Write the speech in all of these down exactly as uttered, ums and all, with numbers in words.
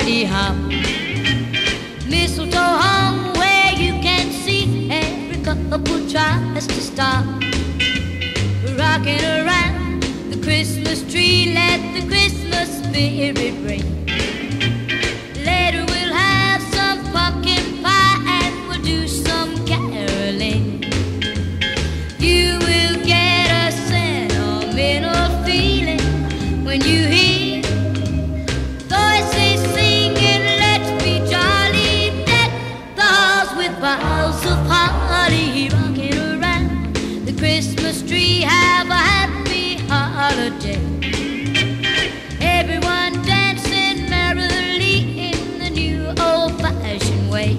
holly hop. Mistletoe hung where you can see every couple tries to stop. Rocking around the Christmas tree, let the Christmas spirit ring. Later we'll have some pumpkin pie and we'll do some caroling. You will get a sentimental feeling when you hear voices singing, let's be jolly, deck the halls with boughs of holly. Rocking around the Christmas tree, have a happy holiday. Everyone dancing merrily in the new old-fashioned way.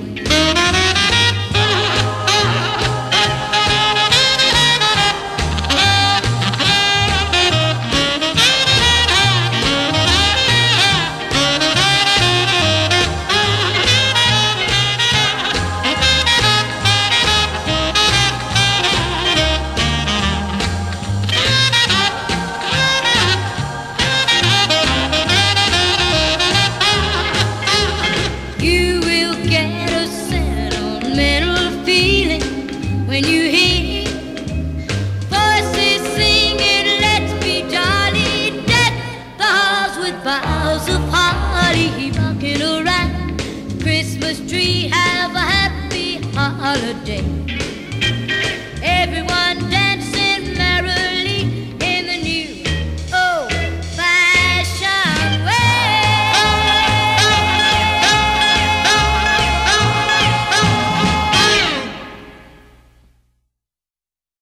When you hear voices singing, let's be jolly, deck the halls with boughs of holly. Rocking around the Christmas tree, have a happy holiday. Everyone